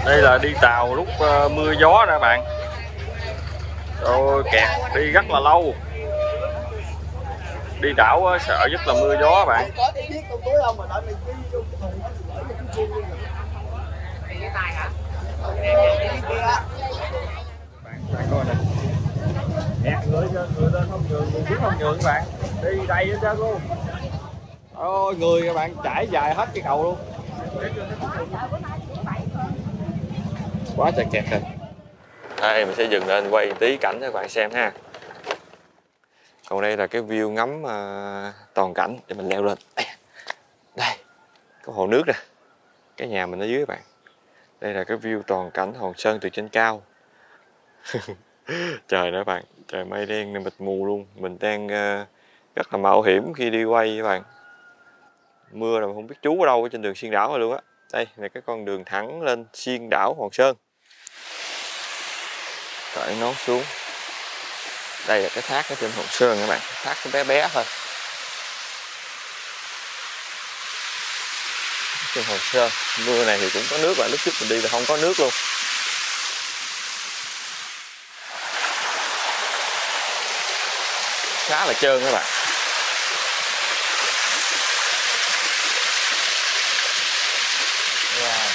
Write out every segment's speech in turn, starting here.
Đây là đi tàu lúc mưa gió nè bạn. Rồi kẹt đi rất là lâu. Đi đảo sợ rất là mưa gió bạn. Bạn coi nè. Nhạc người lên không nhường, người biết không nhường các bạn. Đi đầy hết trơn luôn. Ôi người các bạn trải dài hết cái cầu luôn. Quá trời kẹt rồi. Đây mình sẽ dừng lên quay tí cảnh cho các bạn xem ha. Còn đây là cái view ngắm toàn cảnh để mình leo lên. Đây có hồ nước nè, cái nhà mình ở dưới các bạn. Đây là cái view toàn cảnh Hòn Sơn từ trên cao. Trời nữa các bạn, trời mây đen nên mịt mù luôn. Mình đang rất là mạo hiểm khi đi quay các bạn. Mưa là không biết trú ở đâu ở trên đường xuyên đảo rồi luôn á. Đây là cái con đường thẳng lên xuyên đảo Hòn Sơn. Cởi nón xuống. Đây là cái thác ở trên Hòn Sơn các bạn, thác nó bé bé thôi. Trên Hòn Sơn, mưa này thì cũng có nước và lúc trước mình đi là không có nước luôn. Khá là trơn các bạn. Wow.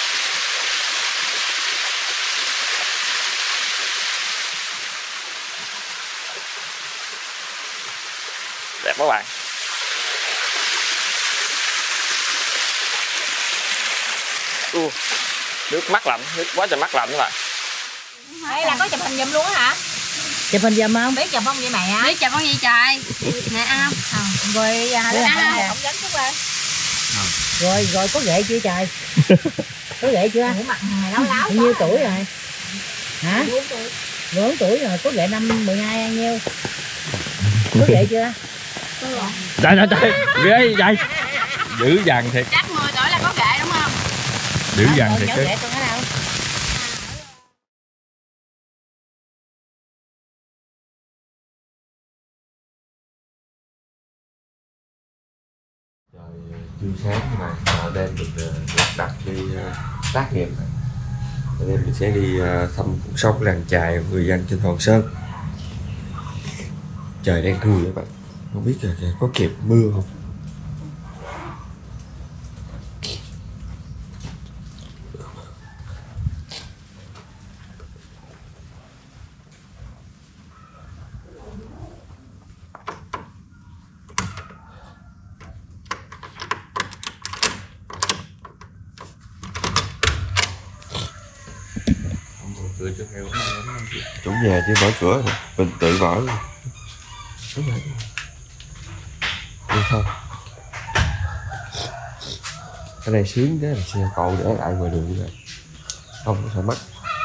Đẹp các bạn. Nước mát lạnh, nước quá trời mát lạnh các bạn. Đây là có chụp hình giùm luôn á hả? Chụp hình giùm không? Biết chụp không vậy mẹ? Biết chụp không vậy trời? Mẹ ăn không? Rồi ăn không gánh chút lên. Rồi có ghệ chưa trời? Có ghệ chưa? Mặt này láo láo. Bao nhiêu tuổi rồi? Hả? 14 tuổi rồi, có ghệ năm 12 ăn nhiêu? Có ghệ chưa? Trời ghê vậy. Dữ dằn thiệt. Chắc 10 tuổi là có ghệ đúng không? Dữ dằn thiệt chứ. Ghệ con ở đâu? Chưa sáng mà đêm mình được đặt đi tác nghiệp. Đêm mình sẽ đi thăm cuộc sống làng chài người dân trên Hòn Sơn. Trời đang thui các bạn, không biết là có kịp mưa không. Chủ nhà chứ mở cửa rồi. Mình tự mở luôn. Đúng rồi. Đi thôi. Cái này sướng thế là xe cộ để lại ngoài đường rồi. Không có sợ mất.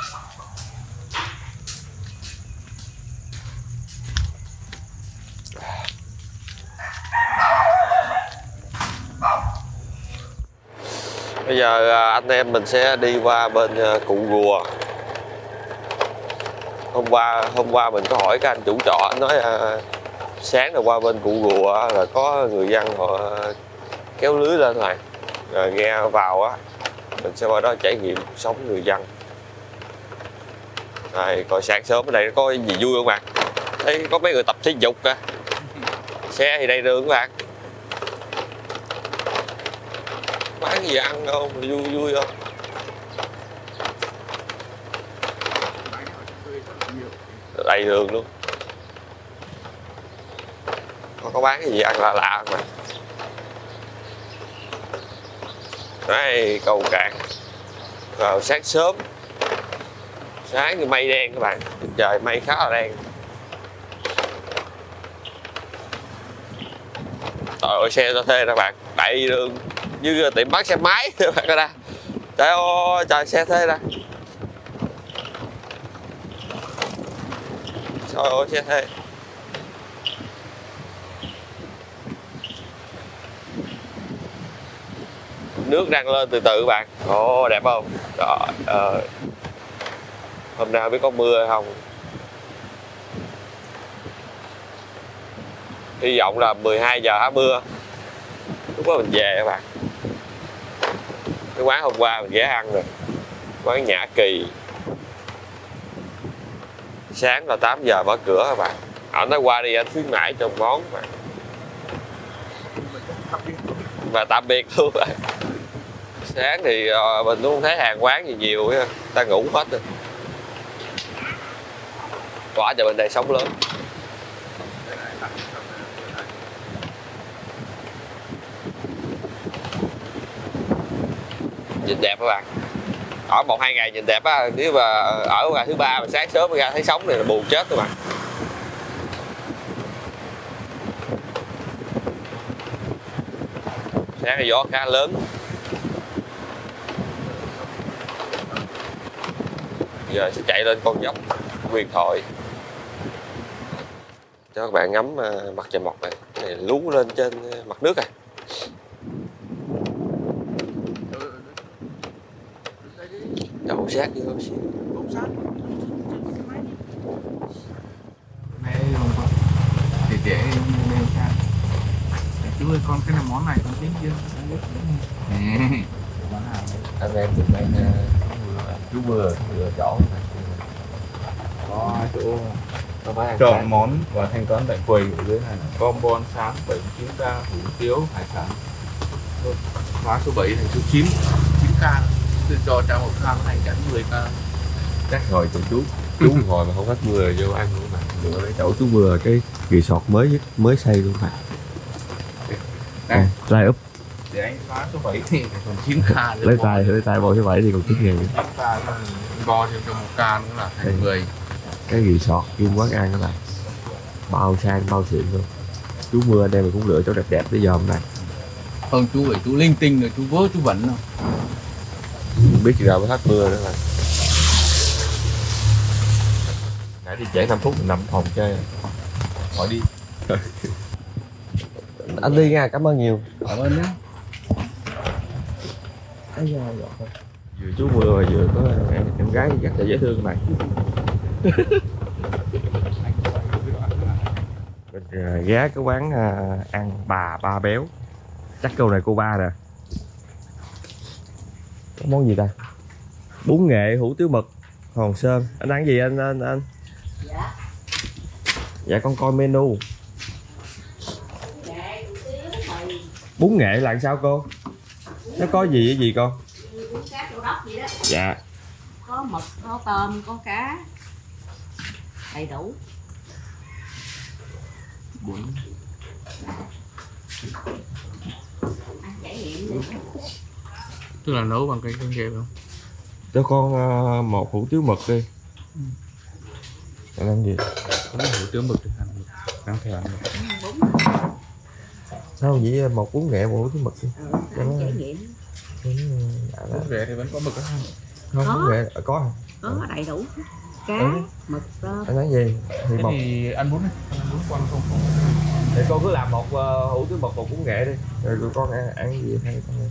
Bây giờ anh em mình sẽ đi qua bên Cụ Rùa. Hôm qua mình có hỏi cái anh chủ trọ, anh nói sáng rồi qua bên Cụ Rùa là có người dân họ kéo lưới lên rồi nghe vào á, mình sẽ qua đó trải nghiệm cuộc sống người dân. Rồi coi sáng sớm ở đây có gì vui không bạn? Thấy có mấy người tập thể dục kìa. Xe thì đầy đường các bạn. Bán gì ăn không? Vui vui không? Đầy đường luôn. Có bán cái gì ăn lạ lạ không ạ? Đây cầu cạn vào sáng sớm. Sáng thì mây đen các bạn, trời mây khá là đen. Trời ơi xe cho thuê các bạn, đầy đường như tiệm bán xe máy các bạn coi nè. Trời ơi trời xe thuê nè. Trời ơi xe thuê. Nước đang lên từ từ các bạn. Ồ đẹp không? Trời ơi. Hôm nay biết có mưa hay không. Hy vọng là 12 giờ hả mưa. Lúc đó mình về các bạn. Cái quán hôm qua mình ghé ăn rồi. quán Nhã Kỳ. Sáng là 8 giờ mở cửa các bạn. Anh nói qua đi anh khuyến mãi cho món mà. Và tạm biệt luôn bạn. Sáng thì mình cũng không thấy hàng quán gì nhiều á, ta ngủ hết rồi. Quả cho bên đây sóng lớn. Nhìn đẹp các bạn. Ở 1-2 ngày nhìn đẹp á, nếu mà ở ngày thứ 3 mà sáng sớm ra thấy sóng này là buồn chết các bạn. Sáng thì gió khá lớn. Giờ sẽ chạy lên con dốc Huyền Thoại cho các bạn ngắm mặt trời mọc này. Cái này lú lên trên mặt nước à. Đậu sát vô xíu. Mẹ không có thì trẻ em sao chú ơi con cái này món này con tiếng chưa Anh em tụi bay chú vừa chỗ có chỗ có phải ăn chọn sáng. món và thanh toán tại quầy ở dưới này là combo ăn sáng 79k hủ tiếu hải sản hóa số 7 thành số 9k tôi cho một khăn này chắn 10k. Chắc rồi tụi chú ngồi mà không hết mưa vô ăn luôn mà. Lựa cái chỗ chú vừa cái resort mới xây luôn mà. Đây. Trai úp. Để anh phá số 7 thì còn 9k nữa. Lấy tay bỏ số 7 thì còn 9.000. 9k bo thêm cho 1k nữa là thành 10. Cái resort kim quán ăn các bạn. Bao sang bao xịn luôn. Chú mưa anh em mình cũng lựa chỗ đẹp đẹp để dòm này. Không chú phải chú linh tinh rồi chú vớ chú vẫn đâu. Không biết khi nào mới hết mưa nữa mà. Nãy đi trễ 5 phút mình nằm phòng chơi. Hỏi đi. Anh đi nha, cảm ơn nhiều. Cảm ơn nhé. Vừa chú mưa và vừa có em gái rất là dễ thương các bạn. Mình ghé cái quán ăn bà Ba Béo. Chắc câu này cô Ba nè. Có món gì ta? Bún nghệ, hủ tiếu mực, hòn sơn. Anh ăn gì anh? Dạ con coi menu. Bún nghệ là sao cô? Nó có gì con? Cá trâu đốc gì đó. Dạ. Có mực, có tôm, có cá. Đầy đủ. Bún. Ăn trải nghiệm đi. Tức là nấu bằng cái ghê không? Cho con một hủ tiếu mực đi. Anh ăn gì? Có hủ tiếu mực thì ăn theo ăn được. Sao vậy? Một bún nghệ, một hủ tiếu mực đi. Cho nó Trải nghiệm. Bún ghê thì vẫn có mực không? Không, bún nghệ có hả? Có đầy đủ. Cá, mực, tôm. Anh nói gì? Thì Thế một thì ăn bún đi, ăn bún quăng không? thì con cứ làm một hủ tiếu mực, một bún nghệ đi. Rồi tụi con ăn gì hay con ơi.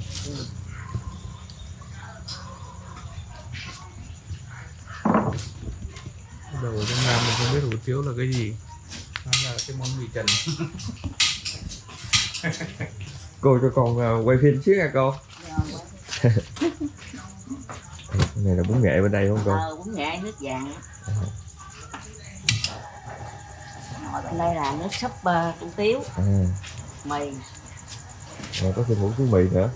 Đầu ở trong Nam mình không biết hủ tiếu là cái gì. Nó là cái món mì trần. Cô cho con quay phim xíu nha cô. Cái này là bún nghệ bên đây không cô? Bún nghệ nước vàng. Bên đây là nước súp củ tiếu, mì. Rồi có thêm hủ tiếu mì nữa.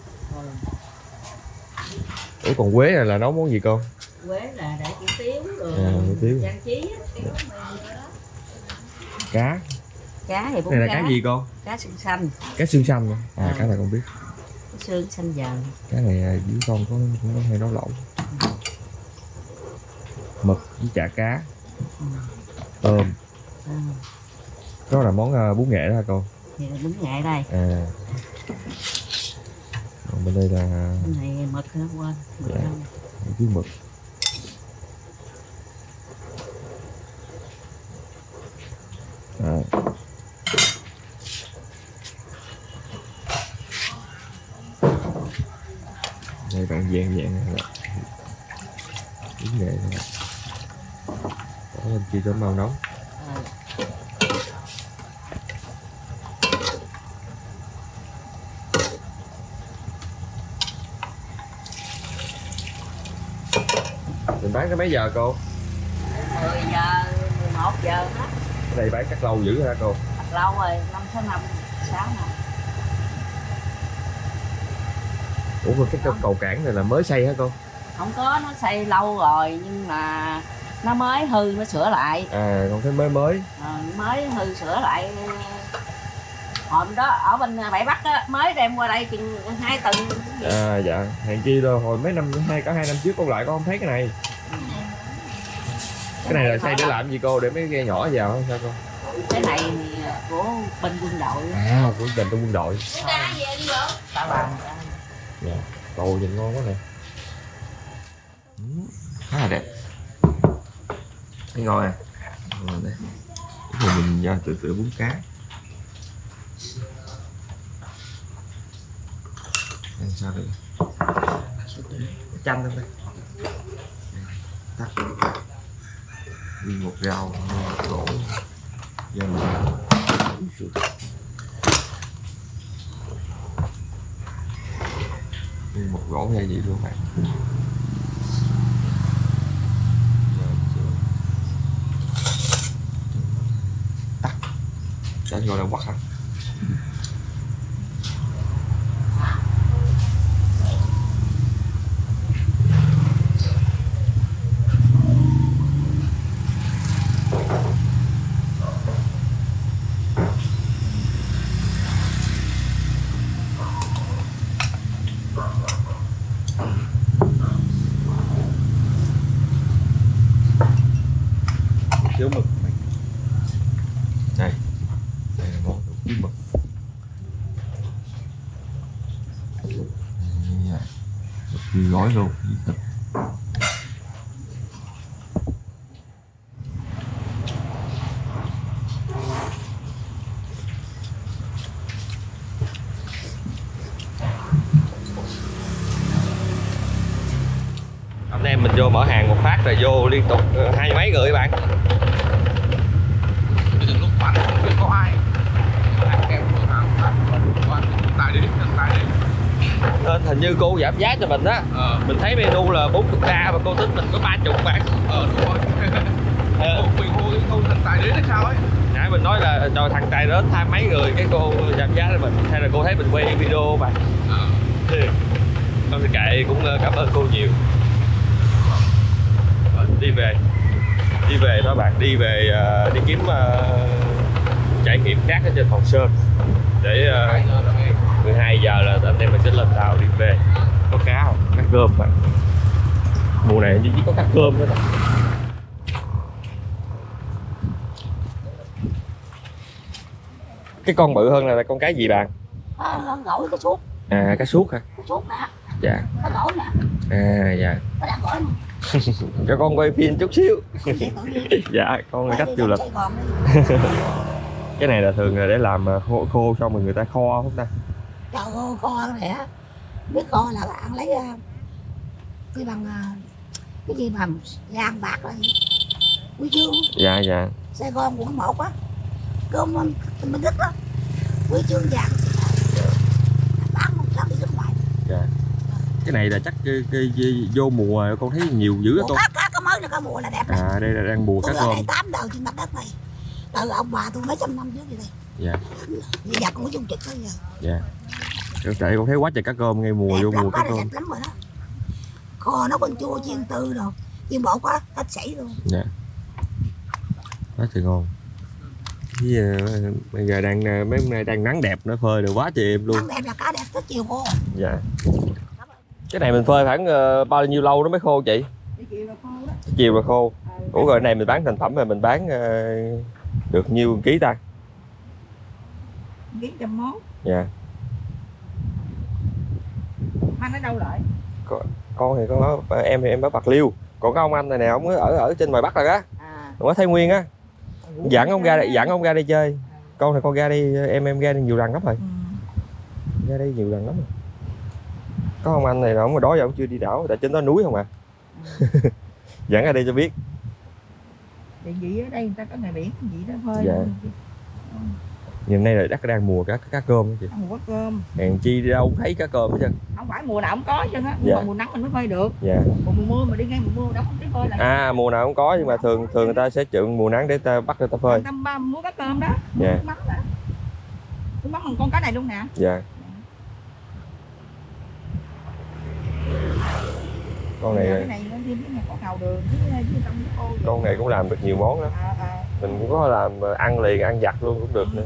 Ủa còn quế này là nấu món gì con? Quế là để củ tiếu rồi hủ tiếu. trang trí cái mì đó. Cá. Cá thì bún Này là cá gì con? Cá xương xanh. Cá xương xanh hả? Cá này con biết. Cá xương xanh dần. Cái này dưới con cũng có hay nấu lẩu. Mực với chả cá. Tôm. Đó là món bún nghệ đó hả con? Thì là bún nghệ đây. Còn bên đây là bên này mực hả? Quên mực dạ. Chứ mực. Đây bạn dạng này nè. Bún nghệ nè. Bỏ lên chia cho màu nóng. Mình bán tới mấy giờ cô? 10 giờ, 11 giờ hết. Cái này bán chắc lâu dữ hả cô? Lâu rồi, 5-6 năm, 6 năm. Ủa cái cầu cảng này là mới xây hả cô? Không có, nó xây lâu rồi nhưng mà nó mới hư nó sửa lại. À còn cái mới Mới hư sửa lại. Hồi đó ở bên Bảy Bắc á, mới đem qua đây chừng 2 tuần. À dạ, hèn chi rồi hồi mấy năm cả 2 năm trước con lại con không thấy cái này. Cái này là xây để làm gì cô? Để mấy ghe nhỏ vào không sao cô? Cái này của bên quân đội. À của bên quân đội. Ta làm. Dạ, đồ nhìn ngon quá nè. Khá là đẹp. Thấy ngon à. Ngon đây. Cái này mình ra tự bún cá. Ăn sao được? Chanh không đây? Tắt. Nguyên một rau, một gỗ, dần nguyên một gỗ hay gì luôn bạn. Tắt. Để gọi là quắt hả? Thiếu mực này. Đây là món thiếu mực. Mực tươi gói luôn với thịt. Hôm nay mình vô mở hàng một phát là vô liên tục 20 mấy người các bạn. Lúc bán không biết có ai. Em tại đây. Nên hình như cô giảm giá cho mình á. Mình thấy menu là 40k và cô tính mình có 30 bạn. Đúng rồi. Mình hô cái câu thằng tài đến hay sao ấy. Nãy mình nói là trời thằng tài đến thay mấy người cái cô giảm giá cho mình. Hay là cô thấy mình quay video mà. Thôi thì kệ, cũng cảm ơn cô nhiều. Đi về đó bạn, đi kiếm trải nghiệm khác ở trên Hòn Sơn để 12 giờ là anh em mình sẽ lên tàu đi về. Có cá không? Cá cơm bạn. Mùa này chỉ có cá cơm nữa thôi. Cái con bự hơn là con cái gì bạn? Con gỏi cái suốt. À cá suốt hả? Cái suốt nè. Dạ. Cái gỏi nè. À dạ. Cái đang gỏi nè. Cho con quay phim chút xíu. Dạ, con là khách du lịch. Cái này là thường là để làm khô xong rồi người ta kho không ta? Trời ơi, kho cái này á, biết kho là bạn lấy cái bằng cái gì mà vàng bạc là gì? Quý chương. Dạ dạ. Sài Gòn quận 1 á, cơm mình đứt đó, quý chương vàng bán 100 đi nước ngoài. Dạ. Cái này là chắc cái vô mùa con thấy nhiều dữ á cô. Cá mới là cá mùa là đẹp đấy. À đây là đang mùa cá tôi cơm. ở đây 8 đời trên mặt đất này, từ ông bà tôi mấy trăm năm trước vậy đây. Dạ. Bây giờ cũng có chung trực tới giờ. Dạ. Tại con thấy quá trời cá cơm ngay mùa, vô mùa cá cơm. Đẹp lắm rồi đó. Kho nó còn chua chiên tư rồi, chiên bột quá hết sảy luôn. Dạ. Quá trời ngon. Bây giờ đang mấy hôm nay đang nắng đẹp, nó phơi được quá trời êm luôn. Nắng đẹp là cá đẹp tới chiều khô. Dạ. Cái này mình phơi khoảng bao nhiêu lâu nó mới khô chị? Chiều là khô. Ủa rồi này mình bán thành phẩm rồi mình bán được nhiêu ký ta? Ký 101. Dạ. Anh ở đâu lại? Con thì con em thì em ở Bạc Liêu. Còn cái ông anh này nè, ông ở trên ngoài Bắc rồi á. Ở Thái Nguyên á. Dẫn ông ra đây chơi. Con thì con ra đi, em ra đi nhiều lần lắm rồi. Ra đây nhiều lần lắm rồi. Có ông anh này là ông đó giờ ông chưa đi đảo, tại trên đó núi không à. Dẫn ra đây cho biết. Vậy ở đây người ta có ngày biển gì đó thôi. Dạ. Hiện nay là đất đang mùa cá cơm đó chị. Mùa cá cơm. Hèn chi đi đâu cũng thấy cá cơm hết trơn. Không phải mùa nào cũng có chứ á, nhưng mà mùa nắng mình mới phơi được. Dạ. Còn mùa mưa mà đi ngay mùa mưa đâu không thấy phơi lại. Mùa nào cũng có nhưng mà thường người ta sẽ chọn mùa nắng để ta bắt người ta phơi. Tâm mua cá cơm đó. Dạ. Mắm đó. Mắm bằng con cá này luôn nè. Dạ. Con này con này cũng làm được nhiều món đó. Mình cũng có làm ăn liền, ăn vặt luôn cũng được nữa.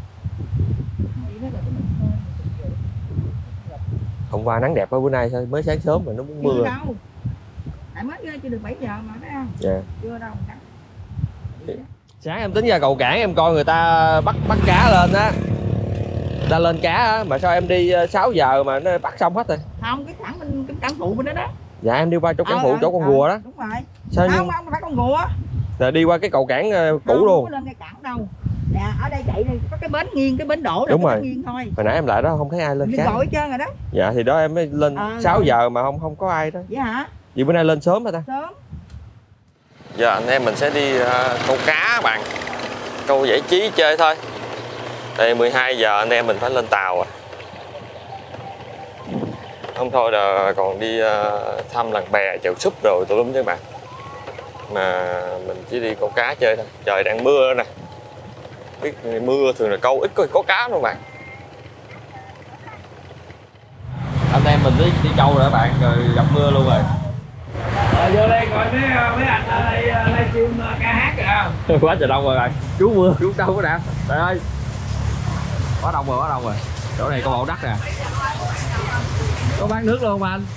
Hôm qua nắng đẹp quá, bữa nay sao mới sáng sớm mà nó muốn mưa. Đâu. Tại mới chưa được 7 giờ mà thấy không? Dạ. Chưa đâu. Sáng em tính ra cầu cảng em coi người ta bắt cá lên á. Người ta lên cá á, mà sao em đi 6 giờ mà nó bắt xong hết rồi. Không, cái cảng bên cái cảng phụ bên đó đó. Dạ em đi qua chỗ cảng phụ chỗ con rùa đó. Đúng rồi. Sao không phải con rùa. Là đi qua cái cầu cảng cũ không, luôn. Không có lên cái cảng đâu. Nè, ở đây chạy đây có cái bến nghiêng, cái bến đổ đúng rồi. nghiêng thôi. Hồi nãy em lại đó không thấy ai lên cá. Gọi hết trơn rồi đó. Dạ thì đó em mới lên 6 giờ mà không có ai đó. Vậy hả? Vì bữa nay lên sớm hả ta? Sớm. Giờ anh em mình sẽ đi câu cá các bạn. Câu giải trí chơi thôi. Đây 12 giờ anh em mình phải lên tàu rồi. Không thôi là còn đi thăm làng bè, chèo súp rồi tụi lum chứ các bạn. Mà mình chỉ đi câu cá chơi thôi. Trời đang mưa nè. Biết mưa thường là câu ít có cá đâu bạn. Anh em mình đi câu rồi các bạn, rồi gặp mưa luôn rồi. Vô đây coi mấy anh ở đây livestream ca hát kìa. Quá trời đông rồi bạn. Chú mưa, chú đâu có đạp. Trời ơi. Quá đông rồi. Chỗ này có bậu đất nè. Có bán nước luôn không anh?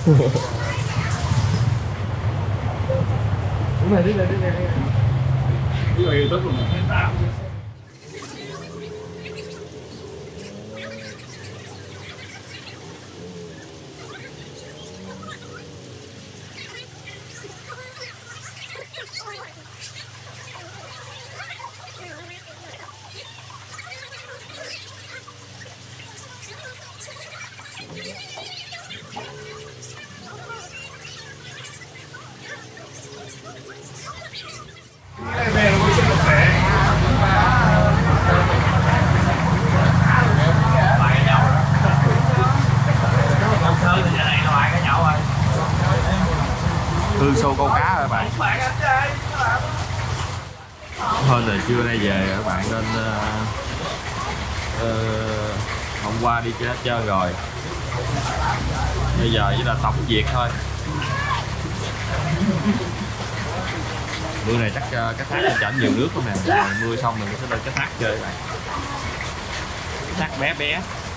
Đúng rồi, đi này. Đi vào YouTube luôn. Hương show câu cá rồi bạn. Hơn là trưa nay về các bạn nên hôm qua đi chơi hết trơn rồi. Bây giờ chỉ là tổng việc thôi. Mưa này chắc cái thác nó chảy nhiều nước lắm nè. Mưa xong mình sẽ lên cái thác chơi các bạn. Cái thác bé.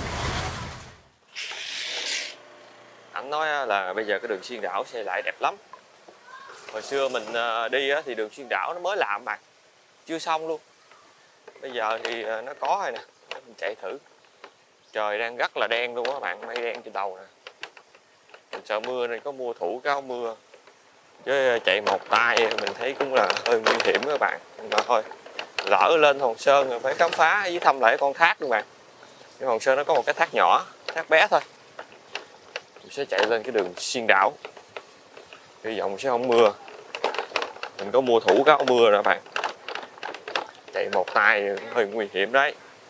Anh nói là bây giờ cái đường xuyên đảo xây lại đẹp lắm. Hồi xưa mình đi thì đường xuyên đảo nó mới làm mà chưa xong luôn. Bây giờ thì nó có rồi nè, mình chạy thử. Trời đang rất là đen luôn á các bạn, mây đen trên đầu nè. Mình sợ mưa nên có mua thủ cái áo mưa. Chứ chạy một tay mình thấy cũng là hơi nguy hiểm các bạn. Nhưng mà thôi, lỡ lên Hòn Sơn rồi phải khám phá với thăm lại con thác các bạn. Nhưng Hòn Sơn nó có một cái thác nhỏ, thác bé thôi. Mình sẽ chạy lên cái đường xuyên đảo. Hy vọng sẽ không mưa. Mình có mua thủ cái áo mưa rồi các bạn. Chạy một tay hơi nguy hiểm đấy.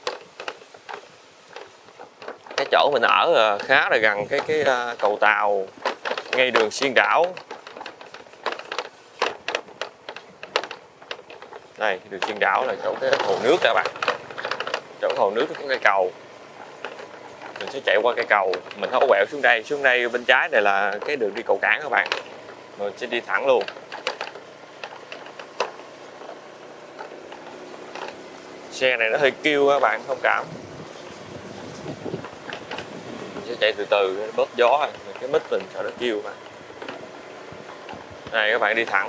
Cái chỗ mình ở khá là gần cái cầu tàu ngay đường xuyên đảo. Đây đường xuyên đảo là chỗ cái hồ nước các bạn. Chỗ hồ nước có cây cầu. Mình sẽ chạy qua cây cầu, mình không có quẹo xuống đây. Xuống đây bên trái này là cái đường đi cầu cảng các bạn. Mình sẽ đi thẳng luôn. Xe này nó hơi kêu các bạn, thông cảm. Mình sẽ chạy từ từ, bớt gió. Cái mít mình sợ nó kêu mà. Này các bạn đi thẳng.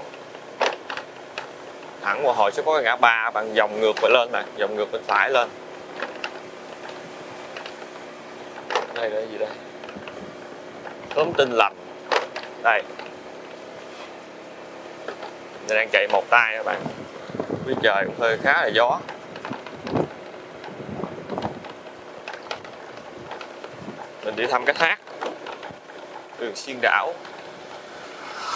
Thẳng qua hồi sẽ có cái ngã ba, bạn vòng ngược phải lên nè, vòng ngược bên phải lên. Đây là gì đây? Khóm Tinh Lành. Đây. Mình đang chạy một tay các bạn. Bây trời cũng hơi khá là gió. Mình đi thăm cái thác đường xuyên đảo.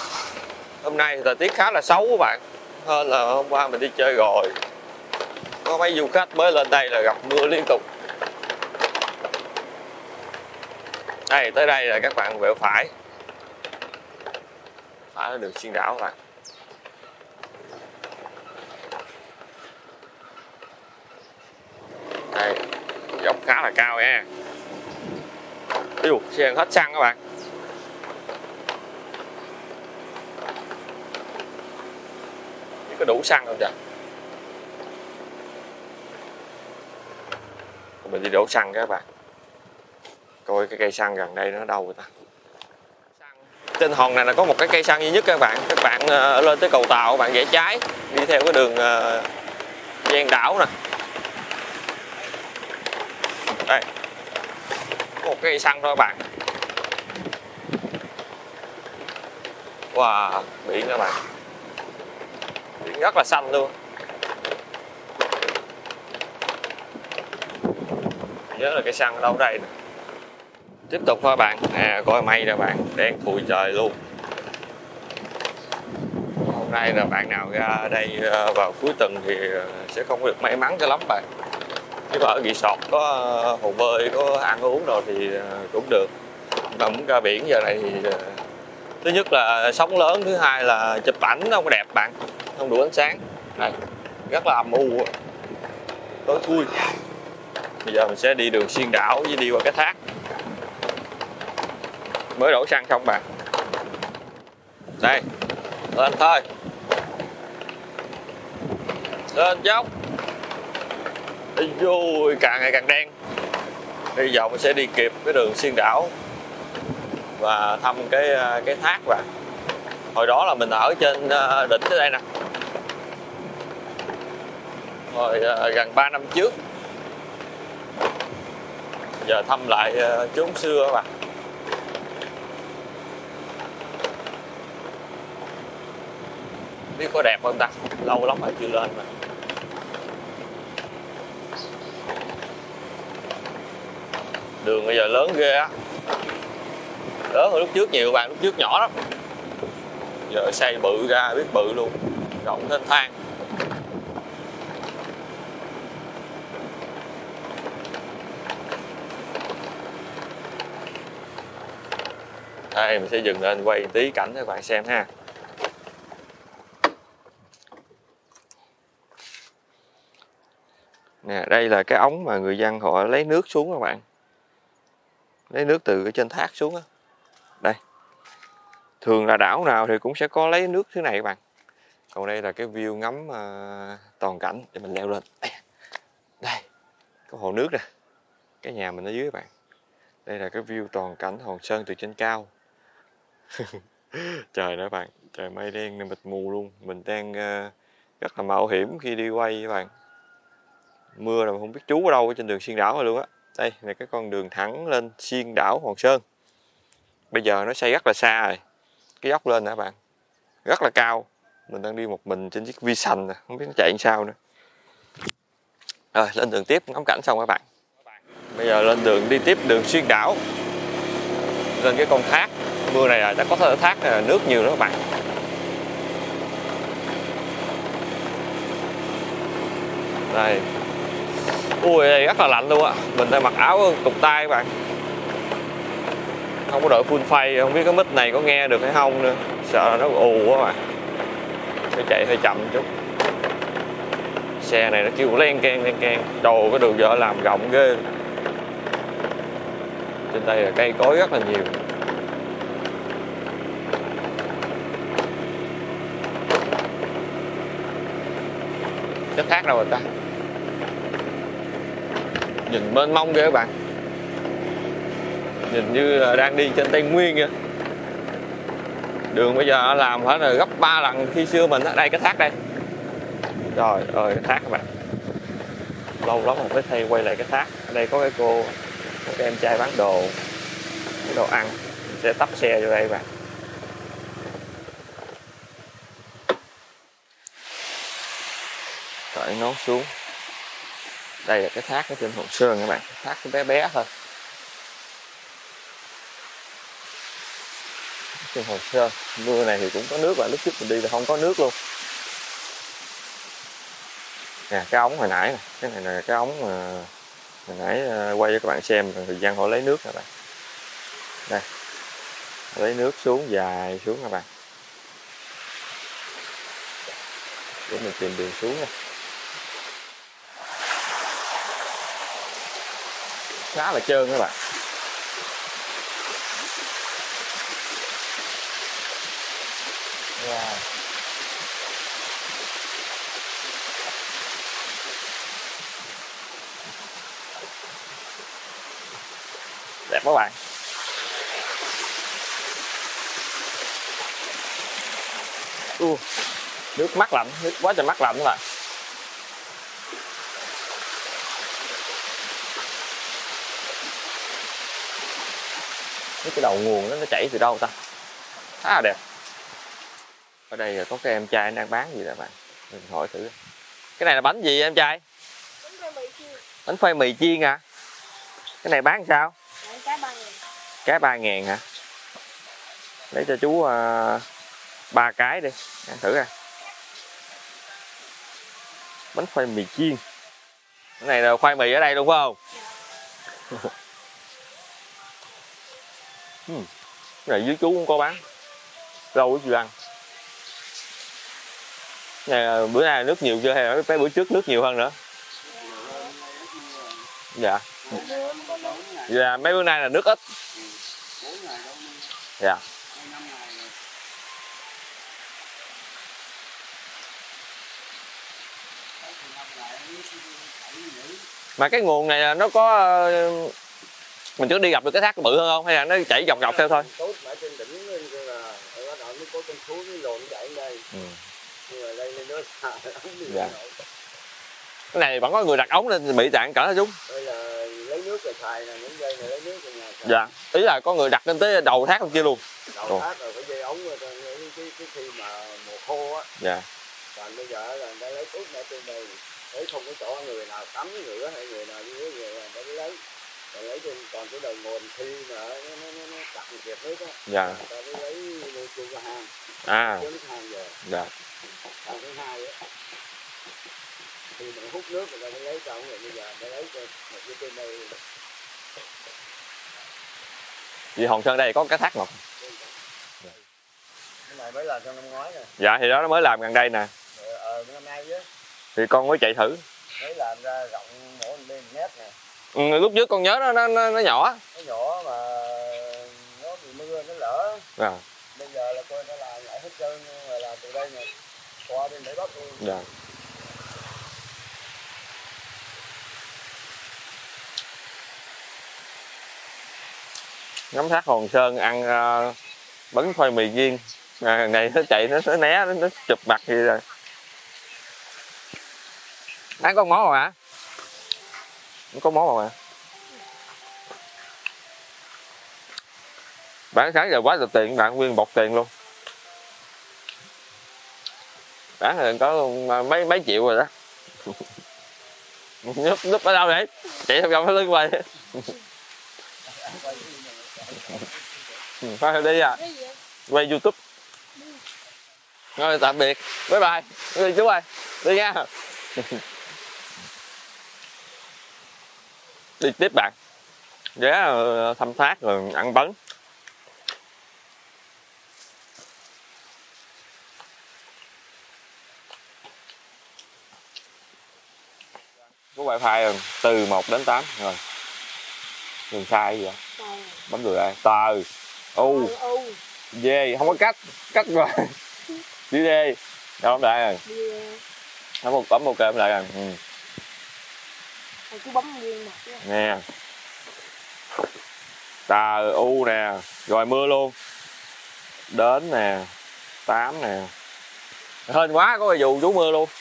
Hôm nay thời tiết khá là xấu các bạn, hơn là hôm qua mình đi chơi rồi. có mấy du khách mới lên đây là gặp mưa liên tục. Đây, tới đây là các bạn quẹo phải. Phải là đường xuyên đảo các bạn. Đây, dốc khá là cao nha. Yêu, xe hết xăng các bạn. Có đủ xăng không trời? Mình đi đổ xăng các bạn. Coi cái cây xăng gần đây nó đâu rồi ta. Trên hòn này là có một cái cây xăng duy nhất các bạn. Các bạn lên tới cầu tàu, các bạn rẽ trái đi theo cái đường ven đảo nè. Đây, có một cây xăng thôi các bạn. Wow, biển các bạn. Biển rất là xanh luôn. Nhớ là cây xăng ở đâu đây nè. Tiếp tục thôi bạn. Coi mây nè bạn, đen thui trời luôn. Hôm nay là bạn nào ra đây vào cuối tuần thì sẽ không được may mắn cho lắm bạn. Nếu mà ở resort có hồ bơi, có ăn uống rồi thì cũng được. Mà muốn ra biển giờ này thì thứ nhất là sóng lớn, thứ hai là chụp ảnh nó không có đẹp bạn, không đủ ánh sáng. Này, rất là âm u, tối thui. Bây giờ mình sẽ đi đường xuyên đảo với đi qua cái thác. Mới đổ xăng không bạn. Đây, lên thôi. Lên dốc. Ôi, càng ngày càng đen. Bây giờ mình sẽ đi kịp cái đường xuyên đảo và thăm cái thác bạn. Hồi đó là mình ở trên đỉnh tới đây nè. Rồi gần 3 năm trước. Giờ thăm lại chốn xưa các bạn. Biết có đẹp không ta? Lâu lắm rồi chưa lên mà. Đường bây giờ lớn ghê á. Lớn hơn lúc trước nhiều bạn, lúc trước nhỏ lắm. Giờ xây bự ra, biết bự luôn. Rộng thênh thang. Đây, mình sẽ dừng lên quay tí cảnh cho các bạn xem ha. Nè, đây là cái ống mà người dân họ lấy nước xuống các bạn. Lấy nước từ cái trên thác xuống á. Đây. Thường là đảo nào thì cũng sẽ có lấy nước thứ này các bạn. Còn đây là cái view ngắm toàn cảnh để mình leo lên. Đây, có hồ nước nè. Cái nhà mình ở dưới các bạn. Đây là cái view toàn cảnh Hòn Sơn từ trên cao. Trời đó các bạn, trời mây đen nên mịt mù luôn. Mình đang rất là mạo hiểm khi đi quay các bạn. Mưa là không biết trú ở đâu ở trên đường xuyên đảo rồi luôn á. Đây là cái con đường thẳng lên xuyên đảo Hòn Sơn. Bây giờ nó xây rất là xa rồi. Cái dốc lên nè các bạn, rất là cao. Mình đang đi một mình trên chiếc Vision nè, không biết nó chạy làm sao nữa. Rồi lên đường tiếp ngắm cảnh xong các bạn. Bây giờ lên đường đi tiếp đường xuyên đảo. Lên cái con thác. Mưa này là chắc có thác này là nước nhiều đó các bạn. Đây. Ui, đây rất là lạnh luôn á. Mình đang mặc áo cụt tay các bạn. Không có đội full face, không biết cái mic này có nghe được hay không nữa. Sợ là nó ù quá bạn. Phải chạy hơi chậm chút. Xe này nó kêu len keng. Đồ cái đường vợ làm rộng ghê. Trên đây là cây cối rất là nhiều. Cái thác đâu rồi ta? Nhìn mênh mông ghê các bạn. Nhìn như là đang đi trên Tây Nguyên vậy. Đường bây giờ làm phải là gấp 3 lần khi xưa mình. Đây cái thác đây. Trời ơi cái thác các bạn. Lâu lắm rồi mới thay quay lại cái thác. Ở đây có cái cô, có cái em trai bán đồ, cái đồ ăn. Mình sẽ tấp xe vô đây các bạn. Cởi nón xuống. Đây là cái thác ở trên Hòn Sơn các bạn. Thác cái bé bé thôi. Trên Hòn Sơn. Mưa này thì cũng có nước, và lúc trước mình đi là không có nước luôn. Nè cái ống hồi nãy nè, cái này là cái ống mà hồi nãy quay cho các bạn xem thời gian họ lấy nước nè bạn. Đây, lấy nước xuống dài xuống nè bạn, để mình tìm đường xuống nha. Khá là trơn các bạn. Wow. Đẹp các bạn. Nước mát lạnh, nước quá trời mát lạnh các bạn. Cái đầu nguồn nó chảy từ đâu ta? Khá là đẹp. Ở đây là có cái em trai đang bán gì nè bạn, mình hỏi thử. Cái này là bánh gì em trai? Bánh phơi mì chiên à? Cái này bán sao? Cái 3.000 hả? Lấy cho chú 3 cái đi, ăn thử ra. Bánh khoai mì chiên. Cái này là khoai mì ở đây đúng không? Cái này dưới chú cũng có bán. Lâu chưa ăn. Này, bữa nay nước nhiều chưa hay là cái bữa trước nước nhiều hơn nữa? Dạ. Dạ, mấy bữa nay là nước ít. Dạ. Mà cái nguồn này nó có mình trước đi gặp được cái thác bự hơn không hay là nó chảy dọc dọc theo thôi? Dạ. Cái này vẫn có người đặt ống nên bị tạng cỡ hả chú? Đây là lấy nước rồi xài nè, những dây này lấy nước rồi nhà. Dạ, ý là có người đặt lên tới đầu thác bên kia luôn. Đầu thác rồi phải dây ống rồi cái khi mà mùa khô á. Dạ. Còn bây giờ là người ta lấy thuốc ở trên đây để không có chỗ người nào tắm rửa hay người nào đi với người là người ta lấy. Còn lấy trên còn cái đầu nguồn khi mà nó cạn kiệt nước á. Dạ. Người ta mới lấy nuôi chu ra hang. À. Nước hang về. Dạ. Còn thứ hai á. Thì mình hút nước người ta mới lấy xong rồi bây giờ người ta lấy cho một cái trên đây. Vì Hòn Sơn đây có cái thác ngọt. Cái này mới làm trong năm ngoái nè. Dạ thì đó nó mới làm gần đây nè. Năm nay chứ. Thì con mới chạy thử. Mới làm ra rộng mỗi bên mét nè. Lúc trước con nhớ nó nhỏ. Nó nhỏ mà nó bị mưa nó lỡ. Dạ. Bây giờ là coi nó làm lại hết trơn rồi là từ đây nè qua bên Đẩy Bắc luôn. Dạ. Ngắm thác Hòn Sơn ăn bánh khoai mì chiên. Này nó chạy nó né nó chụp mặt gì rồi. Ăn có món rồi hả? Không có món rồi hả? Bán sáng giờ quá là tiền bạn, nguyên bọc tiền luôn. Bán thì có mấy triệu rồi đó. Núp ở đâu vậy? Chạy theo vòng cái lưng quay. Thôi đi à. Quay YouTube. Rồi tạm biệt. Bye bye. Đi chú ơi. Đi nha. Đi tiếp bạn. Ghé thăm thác rồi ăn bánh. Có wifi rồi. Từ 1 đến 8 rồi. Đường sai gì vậy? Bấm đường ai? Tờ. U. Dê, không có cách rồi. Đi đi. Đâu bấm lại rồi. Bấm ok bấm lại rồi. Cứ bấm nguyên mặt nè. Tờ U nè. Rồi mưa luôn. Đến nè. 8 nè. Hên quá có dù chú mưa luôn.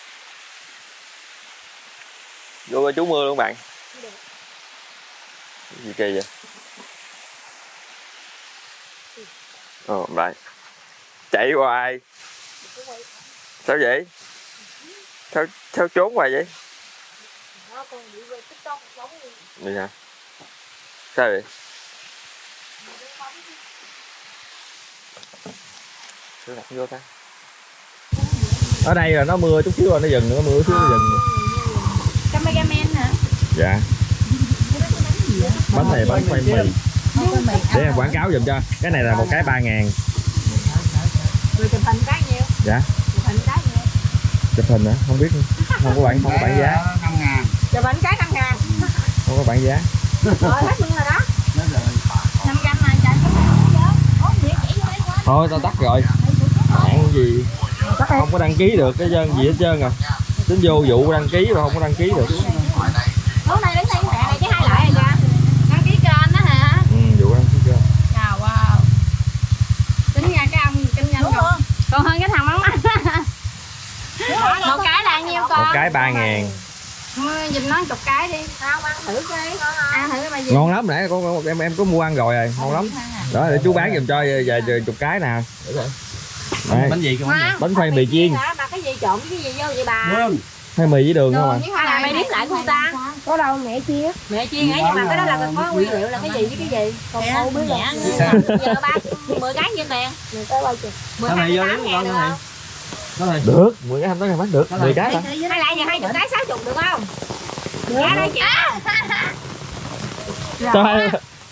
Vô chú mưa luôn bạn. Gì kỳ vậy? Lại chạy hoài. Sao vậy? Sao trốn hoài vậy? Vậy hả? Sao vậy? Sao đặt vô ta? Ở đây là nó mưa chút xíu rồi nó dừng, nó mưa chút xíu nó dừng. Cameraman hả? Dạ. Bánh này bánh khoai mì. Để em quảng cáo giùm cho. Cái này là một cái 3.000. Rồi chụp hình cái nhiêu? Dạ. Chụp hình cái nhiêu? Chụp hình hả? Không biết. Không có bản giá. 5.000. Chụp hình cái 5.000. Không có bản giá. Rồi hết luôn rồi đó. 500 mà chạy Thôi tao tắt rồi. Hãng gì không có đăng ký được cái gì hết trơn à. Tính vô vụ đăng ký mà không có đăng ký được. Lúc này đến đây mẹ này chứ 2 loại rồi kìa. đăng ký kênh đó hả? Vụ đăng ký kênh. Chào wow. Tính ra cái ông kinh doanh còn hơn cái thằng bắn mắt. Một cái là nhiêu con? Một cái 3.000. Dùm nó 10 cái đi. Không ăn thử cái Ăn thử mà gì? Ngon lắm, nãy em có mua ăn rồi ngon lắm. Đó để chú bán giùm cho vài chục cái nè. Đây. Bánh gì không? Bánh khoai mì chiên. Mà cái gì trộn cái gì vô vậy bà? Khoai mì với đường không à? Hay là mày điếm lại của người ta? Có đâu mẹ chia. Mẹ chiên ấy nhưng mà cái đó là có nguyên liệu là cái gì với cái gì? Còn cô biết nhẹ. Giờ 10 cái nhiêu tiền? 10 cái bao nhiêu? 12 ngàn được không? Được, 10 cái 20 cái bán được, 10 cái hả? Hay lại giờ 20 cái 60 được không? Giá đó chị. Trời.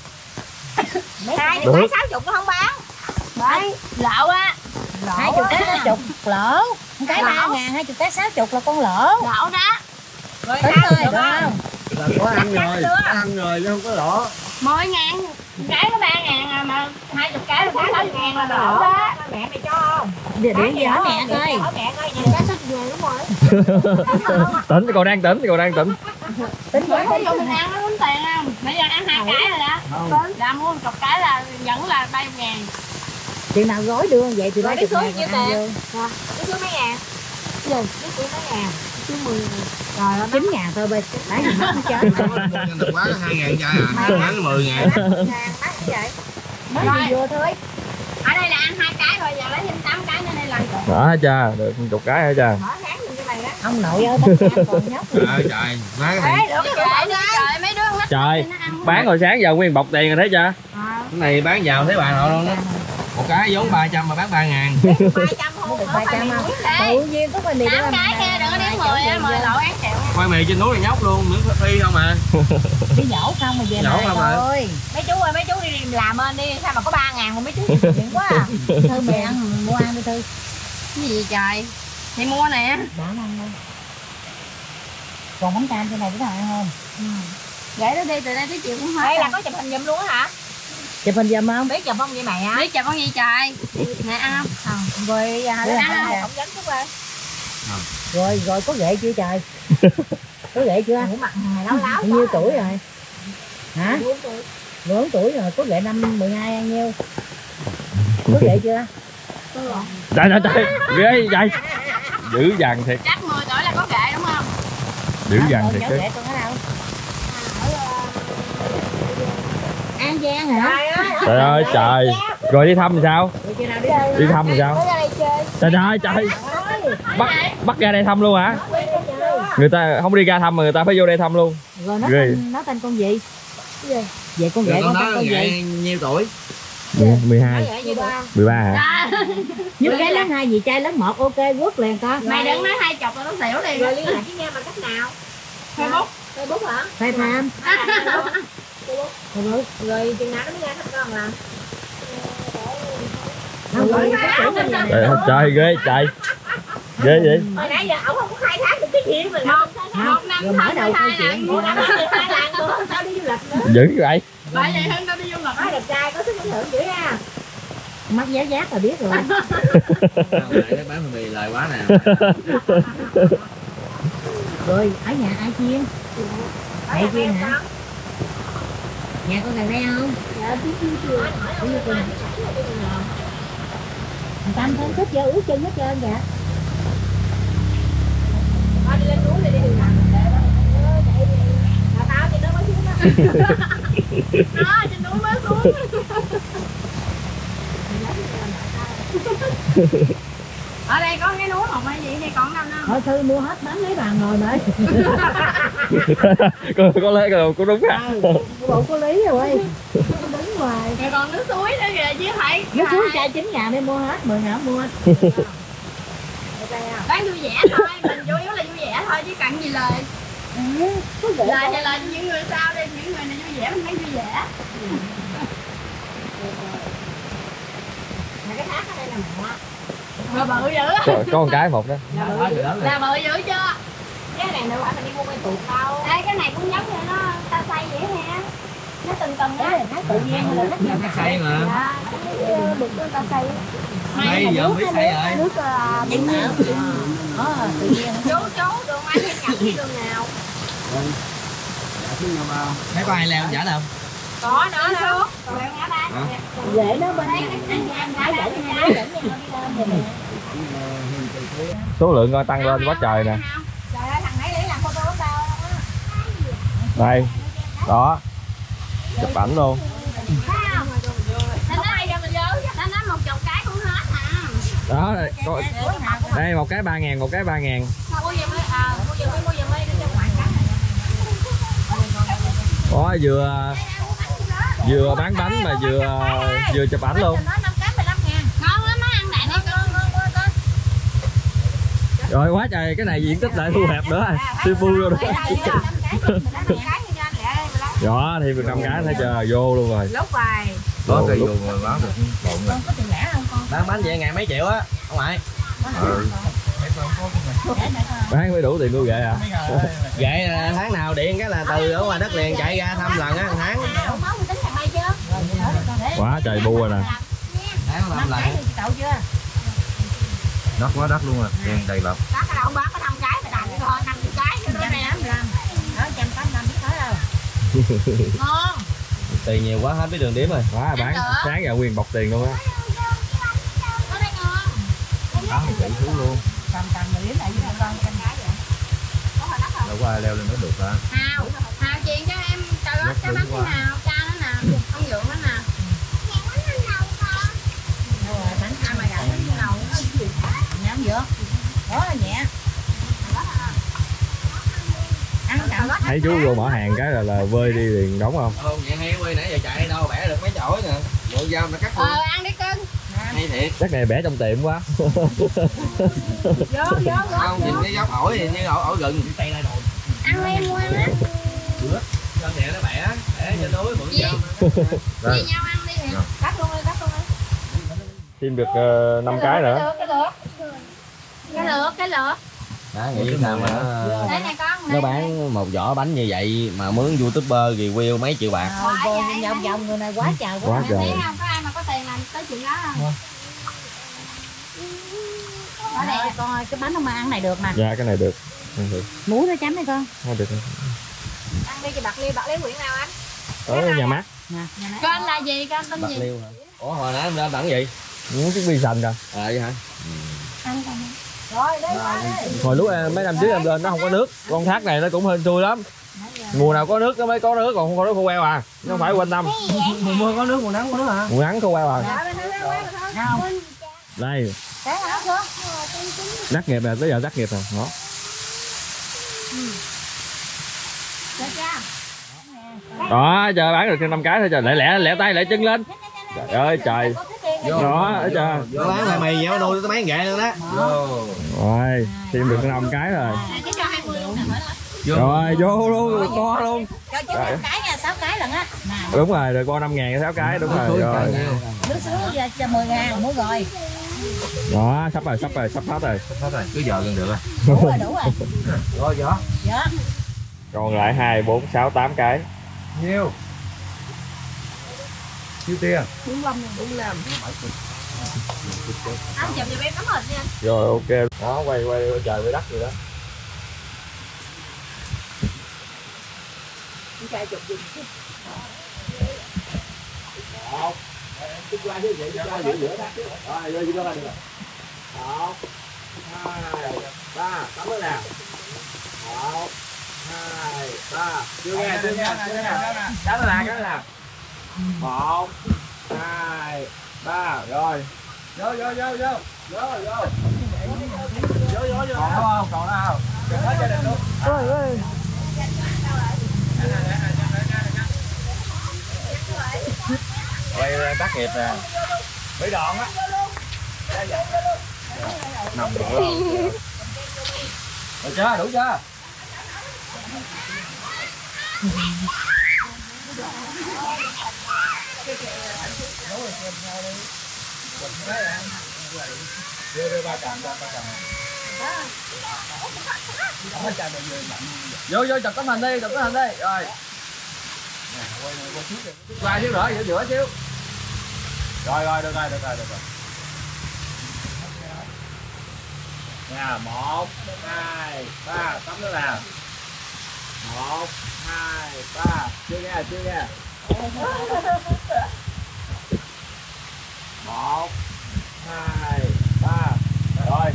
20 cái 60 nó không bán. Đấy, Lậu á. 20 cái 60 lỗ. Một cái 3.000, 20 cái 60 là con lỗ. Lậu đó. Rồi Tính sao thôi, được được không? không? Có ăn rồi chứ không có lỗ. 10 ngàn. Cái có 3 ngàn mà 20 cái là 60 ngàn là lỗ đó. Mẹ mày cho không? Điện gì hỏi mẹ coi. Hỏi mẹ coi nhìn cái sách về đúng rồi. Tỉnh còn đang tỉnh, Tính Bởi với ví dụ mình ăn nó tính tiền không? Bây giờ ăn 2 cái rồi đó. Là mua 10 cái là vẫn là 30 ngàn. chừng nào gói đưa vậy thì Rồi 30 biết xuống ngàn nhiêu ăn tiền? vô. Biết xuống mấy ngàn? Gì? Biết xuống mấy ngàn? Chứ 10 ngàn. Rồi 9 ngàn thôi bây. Đấy thì mất nó chết. Được quá 2.000 chai à? Bán 10.000. Bán như vậy. Mới đi vô thôi. Ở đây là ăn 2 cái rồi giờ lấy thêm 8 cái nữa đây là. Đó hả cha, được chục cái hả cha? Mở tháng gì như mày đó. Ông nội ơi tất cả còn nhóc. Trời trời, má cái này. Ê, được Trời cái đi trời mấy đứa ngắt Trời, nó ăn. bán hồi sáng giờ nguyên bọc tiền rồi thấy chưa? Cái này bán giàu thấy bà nội luôn đó. Một cái vốn 300 mà bán 3.000. 300 không? Được 300 không? Ê, Tự nhiên có mình đi 8 cái kia đừng có đếm 10 á, 10 lậu án chịu. Khoai mì trên núi là nhóc luôn, miễn phi không à. đi nhổ không mà về Nhổ lại không à? thôi. Mấy chú ơi, mấy chú đi làm ơn đi, sao mà có 3.000 mà mấy chú chuyện quá à. Thư mẹ ăn mua ăn đi Thư. Cái gì vậy trời? Thì mua nè. Đã ăn thôi. Còn bánh cam trên này có ăn không? Gãy nó đi từ đây tới chiều cũng hết. Đây là có chụp hình giùm luôn á hả? Chụp hình giùm không? Biết chụp không vậy mẹ? Biết chụp con gì trời? Nè ăn không? Rồi Để ăn ăn không? không dẫn chút ơi. Rồi có ghệ chưa trời? Có ghệ chưa? Ủa mặt mày láo láo Bao nhiêu tuổi rồi? Hả? 14 tuổi rồi, có ghệ năm 12 ăn nhiêu? Có ghệ chưa? Trời, ghê vậy. Dữ dằn thiệt, Chắc 10 tuổi là có ghệ đúng không? dữ dằn thiệt Có chứ. ghệ con ở đâu? An Giang hả? Trời ơi trời. Rồi đi thăm thì sao? Rồi chưa nào đi Đi thăm thì sao? ra đây chơi. Trời ơi trời. Bắt ra đây thăm luôn hả? Người ta không đi ra thăm mà người ta phải vô đây thăm luôn. Rồi Ghê. nó tên con gì? Vậy con ghệ con tên con gì? Nhiêu tuổi? 12, Vậy gì ba? 13 hả? Giúp cái lớn 2 gì trai lớn 1 ok quất liền con. Mày đừng nói 20 là nó xỉu liền. Rồi liên lạc với nhau bằng cách nào? Facebook. Facebook hả? Phải tham. Rồi chừng nào nó mới ra thăm con làm? Không rồi cái chữ bên này. Trời ghê trời. Ghê vậy. Hồi nãy giờ ổng không có khai thác được cái gì mà Một năm Rồi mở đầu câu chuyện lần. mua năm hai lần nữa, sao đi du lịch nữa? Dữ vậy. Bởi vậy hơn tao đi du lịch. Nói đẹp trai có sức ảnh hưởng dữ ha. Mắt giá giác là biết rồi. Lại nó bán mì lời quá nè. Rồi ở nhà ai chiên? Mẹ chiên hả? Nhà con gần đây không? Dạ biết chưa? Thằng Tâm không thích vô ướt chân hết trơn kìa. Thôi đi lên núi đi đường nào. Mà tao thì nó mới xuống đó. Đó, trên núi mới xuống. Ở đây có cái núi một hay gì đây còn đâu đâu. Thôi Thư mua hết bán lấy bàn ngồi mới. Có lấy có đúng hả? Bộ có lý rồi. Đứng ngoài. Rồi còn nước suối nữa kìa chứ phải. Nó xuống chai 9.000 để mua hết, 10.000 mua hết. Bán vui vẻ thôi, mình chủ yếu là vui vẻ thôi chứ cần gì lời. Lời thì là những người sau đi, những người này vui vẻ mình thấy vui vẻ. Mà cái thác ở đây là mẹ. Mà bự dữ. Có một cái một đó. Là bự dữ chưa? Cái này đâu phải mình đi mua cây tuột đâu. Đây cái này cũng giống như nó ta xây vậy nè. Nó từng đó. Thác tự nhiên hay là thác nhà xây mà. Dạ, cái bực của ta xây. Đây giờ mới xây rồi. Nước chính mà. Tự nhiên. Chú đường ai hay nhập với đường nào? Thấy có ai leo giả đâu? Có nữa đâu. Còn leo ngã ba. Dễ nó bên đây. Số lượng coi tăng lên quá trời nè. Trời ơi thằng ấy để làm photo của tao luôn á. Đây. Đó. Chụp ảnh luôn. Nó nói một chục cái cũng hết hả? Đó đây, đây một cái 3.000, một cái 3.000. Mua giùm đi cho ngoại cái này. Có vừa bán bánh mà vừa chụp ảnh luôn. Ngon lắm, nó ăn đại đi con. Rồi quá trời, cái này diện tích lại thu hẹp nữa. Tiêu vui rồi đó. Đó thì được 5 cái thấy chưa, vô luôn rồi. Lúc rồi. Có cây dùng rồi bán được bộn rồi. Con có tiền lẻ không con? Bán bánh vậy ngày mấy triệu á, không ngoại. Bán mới đủ tiền nuôi ghệ à? Vậy là tháng nào điện cái là từ ở ngoài đất liền chạy ra thăm lần á, tháng. Quá trời bu rồi nè. Tháng làm lần. Cậu chưa? Đất quá đất luôn rồi, đen đầy lập. Đất ở đâu bán có 5 cái mà đàn cái thôi, 50 cái cho nó nè. Đó 185 biết tới đâu. Ngon. Tiền nhiều quá hết biết đường điểm rồi. Quá bán sáng giờ nguyên bọc tiền luôn á. Ở đây ngon. Bán thì tỷ thứ luôn. Tầm mình đến lại với con canh cái vậy. Đâu có ai leo lên nó được hả? Hào chuyện cho em cho góp cái bánh thế nào, cha nó nè, con dượng nó nè. Bánh hai mà gạo bánh nầu. Nhắm dược. Đó là nhẹ. Ăn cạo đó. Thấy chú vô mở hàng cái là vơi đi liền đóng không? Không, vậy hay quay nãy giờ chạy đâu bẻ được mấy chổi nè. Bộ dao nó cắt luôn. Ăn đi cưng. Hay thiệt. Chắc này bẻ trong tiệm quá. Không, nhìn cái góc ổi thì như ổi gừng. Tay lại đồ. Ăn em mua á. Cho mẹ nó bẻ cho núi bự dao. Chia nhau ăn đi nè. Cắt luôn đi. Thêm được 5 cái nữa. Cái lược. Đó, nghĩ sao mà Đây nè con. nó bán một vỏ bánh như vậy mà mướn YouTuber review mấy triệu bạc. Cô đi vòng người này quá trời Quá trời. Thấy không, có ai mà có tiền làm tới chuyện đó không? Ở đây con ơi, cái bánh ông ăn này được mà. Dạ cái này được. Muối nó chấm đây con. Không được. ăn đi cho bạc liêu huyện nào anh? Ở nhà mát. Con là gì, con tên Bạc gì? liêu hả? Ủa hồi nãy em lên tặng gì? Muốn chiếc bì xanh kìa. Vậy hả? Ăn con. Hồi lúc mấy năm trước em lên nó không có nước. Con thác này nó cũng hên xui lắm. Mùa nào có nước nó mới có nước, còn không có nước khô queo à. Nó không phải quanh năm. Mùa mưa có nước, mùa nắng có nước hả? Mùa nắng khô queo à. Đây. Đắc nghiệp nè, tới giờ đắc nghiệp nè. Đó. Đó, chờ bán được thêm 5 cái thôi trời, lẹ tay lẹ chân lên. Trời ơi trời. Đó, ở chờ. Nó bán mày mì vậy nuôi tao bán vậy luôn đó. Rồi, thêm được 5 cái rồi. Rồi, vô luôn, to luôn. Cho chứ 5 cái nha, 6 cái lần á. Đúng rồi, rồi con 5.000 6 cái, đúng rồi. Rồi. Nước sướng cho 10.000 mỗi rồi. Đó, sắp hết rồi. Cứ giờ gần được rồi. Đủ rồi. Rồi gió. Dạ. Còn lại 2, 4, 6, 8 cái. Nhiêu tiền? 45. Anh chụp giùm em tấm hình nha. Rồi ok. Đó, quay trời với đất rồi đó. Trai chụp gì? Một, chút qua chứ vậy cho ra giữa đó. Rồi, vô cho ra được rồi. 1, 2, 3, tắm nữa nào. 1, 2, 3. Chưa nghe. Đó là cái nào. 1, 2, 3. Rồi. Vô. Còn đâu không? Hết gia đình luôn. Ôi. Quay tác nghiệp nè. Mấy đoạn á. Nằm nữa. Được chưa? Đủ chưa? Vô chụp tấm hình đi, chụp tấm hình đi. Rồi. Qua xíu nữa, giữa xíu. Rồi, được rồi. Nè, 1, 2, 3, tắm nữa nè. 1, 2, 3, chưa nghe. 1, 2, 3, rồi.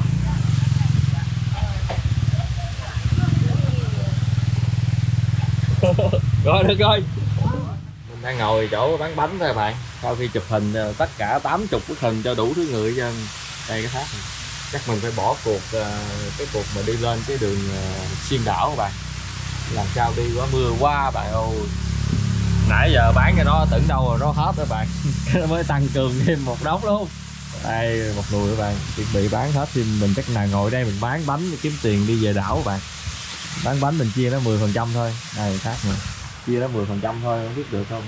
Rồi được rồi. Mình đang ngồi chỗ bán bánh thôi bạn. Sau khi chụp hình tất cả 80 bức hình cho đủ thứ người cho đây cái thác này. Chắc mình phải bỏ cái cuộc mà đi lên cái đường xuyên đảo các bạn. Làm sao đi quá, mưa quá bạn ơi. Nãy giờ bán cho nó tưởng đâu rồi nó hết các bạn. Nó mới tăng cường thêm một đống luôn. Đây một nùi các bạn, chuẩn bị bán hết thì mình chắc là ngồi đây mình bán bánh để kiếm tiền đi về đảo các bạn. Bán bánh mình chia nó 10% thôi. Đây khác nữa. Chia nó 10% thôi, không biết được không.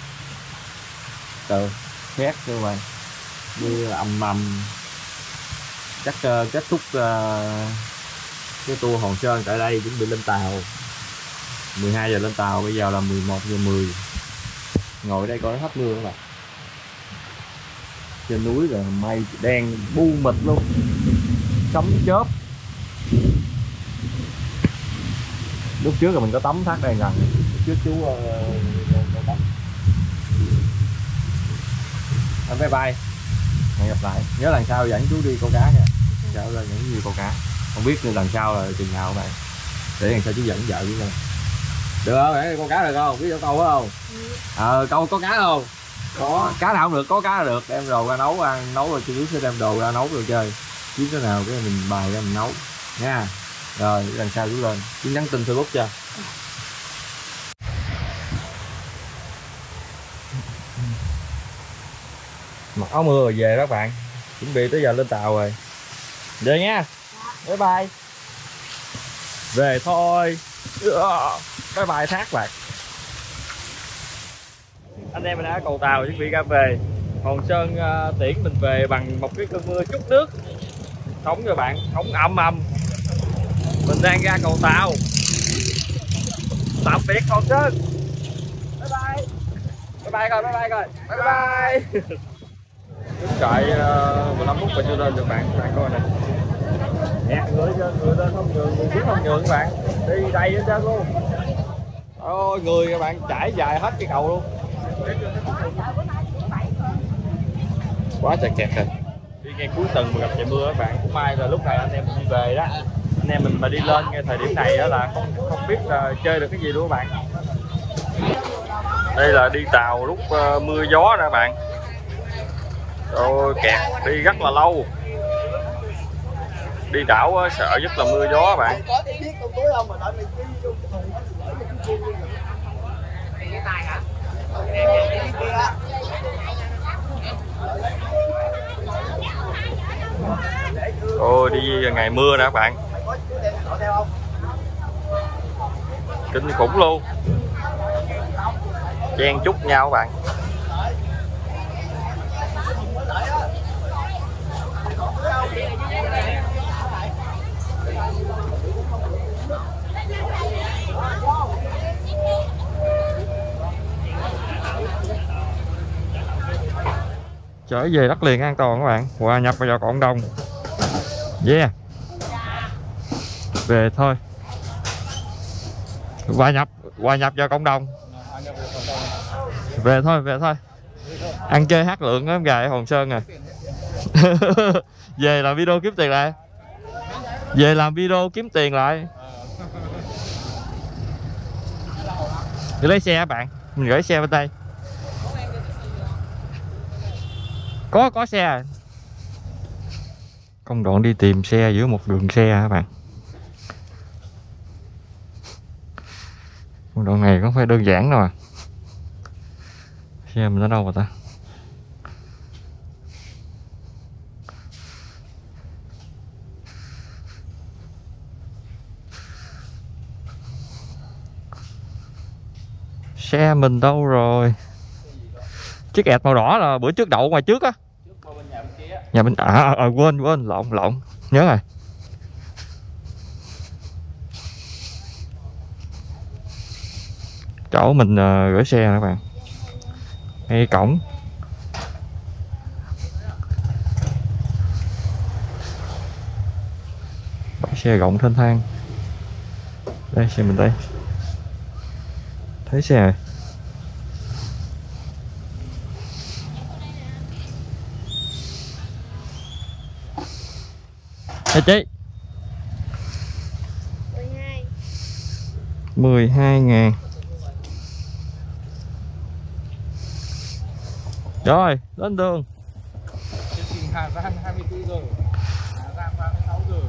Từ khét các bạn. Mưa ầm. Chắc kết thúc cái tour Hòn Sơn tại đây, chuẩn bị lên tàu. 12 giờ lên tàu, bây giờ là 11 giờ 10. Ngồi đây coi nó hết mưa các bạn. Trên núi là mây đen bu mịt luôn, sấm chớp. Lúc trước là mình có tắm thác đây gần, trước chú tắm. Anh bye bye, hẹn gặp lại. Nhớ lần sau dẫn chú đi câu cá nha. Chào lên những nhiều câu cá. Không biết lần sau là chừng nào các bạn. Để lần sau chú dẫn vợ đi lên. Được không? Để câu cá được không? Biết câu không? Câu có cá không? Có. Cá nào không được, có cá là được. Đem đồ ra nấu ăn, nấu rồi chú sẽ đem đồ ra nấu rồi chơi. Kiếm cái nào cái mình bày ra mình nấu nha. Rồi lần sau chú lên, chú nhắn tin Facebook cho. Mặc áo mưa rồi về đó bạn. Chuẩn bị tới giờ lên tàu rồi. Về nha. Bye bye. Về thôi. Bye bye thác bạn. Anh em mình đã cầu tàu chuẩn bị ra về. Hòn Sơn tiễn mình về bằng một cái cơn mưa chút nước. Sóng rồi bạn, sóng ầm. Mình đang ra cầu tàu. Tạm biệt Hòn Sơn. Bye bye. Bye bye coi, bye bye coi. Bye bye. Đứng chạy 15 phút mà chưa lên được bạn coi nè. Nè, người lên không nhường, người biết không nhường các bạn. Đi đây hết trơn luôn. Ôi người các bạn trải dài hết cái cầu luôn. Quá trời kẹt rồi. Đi ngay cuối tuần mà gặp trời mưa các bạn. Cũng may là lúc này anh em mình đi về đó. Anh em mình mà đi lên ngay thời điểm này đó là không biết là chơi được cái gì luôn các bạn. Đây là đi tàu lúc mưa gió đó các bạn. Ôi kẹt đi rất là lâu. Đi đảo sợ nhất là mưa gió các bạn. Ôi đi ngày mưa nè các bạn. Kinh khủng luôn. Chen chúc nhau các bạn. Trở về đất liền an toàn các bạn, hòa nhập vào cộng đồng. Yeah. Về thôi. Hòa nhập vào cộng đồng. Về thôi. Ăn chơi hát lượng đó, gà ở Hòn Sơn nè. Về làm video kiếm tiền lại. Đi lấy xe các bạn, mình gửi xe bên đây. Có xe. Công đoạn đi tìm xe giữa một đường xe các bạn. Công đoạn này không phải đơn giản đâu à. Xe mình ở đâu rồi ta? Xe mình đâu rồi? Chiếc ẹt màu đỏ là bữa trước đậu ngoài trước á. Nhà bên quên lộn nhớ rồi. Chỗ mình gửi xe nè các bạn, ngay cổng. Bãi xe rộng thênh thang. Đây xe mình đây, thấy xe rồi. Hey chị 12.000. Rồi lên đường. Hà Giang 24 giờ, Hà Giang 36 giờ.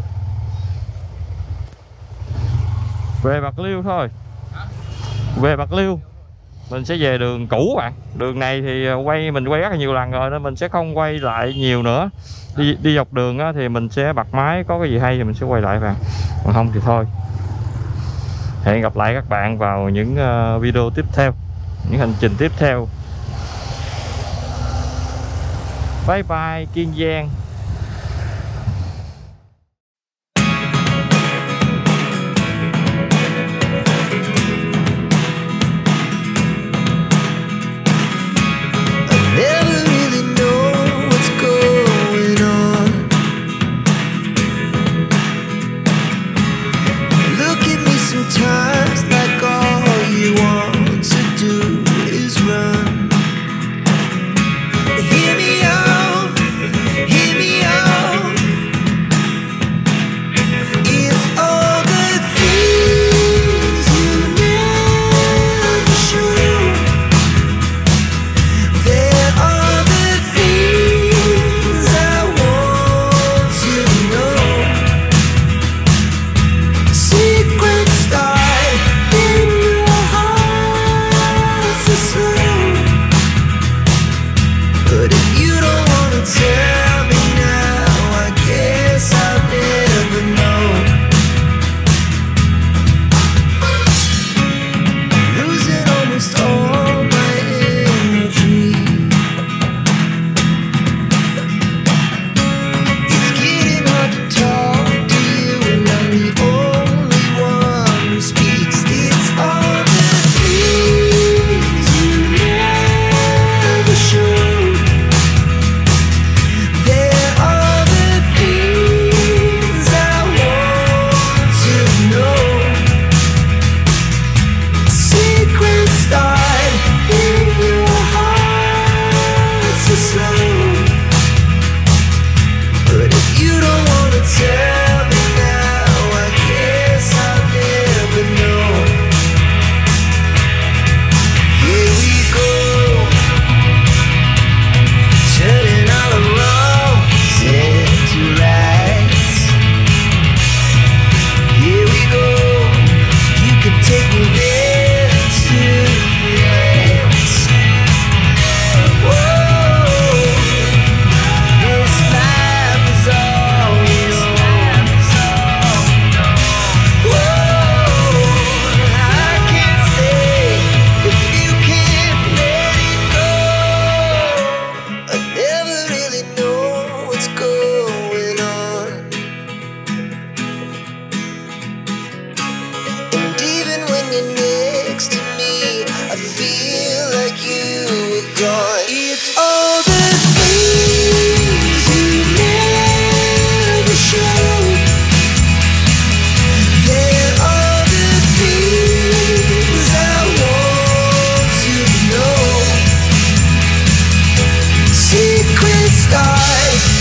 Về Bạc Liêu thôi. Về Bạc Liêu. Mình sẽ về đường cũ bạn. Đường này thì mình quay rất là nhiều lần rồi nên mình sẽ không quay lại nhiều nữa. Đi dọc đường á, thì mình sẽ bật máy, có cái gì hay thì mình sẽ quay lại bạn. Còn không thì thôi. Hẹn gặp lại các bạn vào những video tiếp theo, những hành trình tiếp theo. Bye bye Kiên Giang. Secret stars.